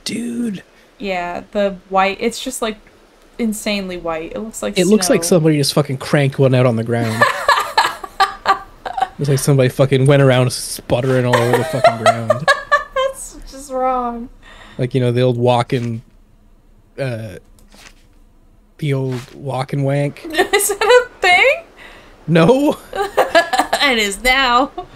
dude. Yeah, the white. It's just like insanely white. It looks like It looks like somebody just fucking cranked one out on the ground. Looks like somebody fucking went around sputtering all over the fucking ground. That's just wrong. Like, you know, the old walking, the old walking wank. Is that a thing? No? It is now.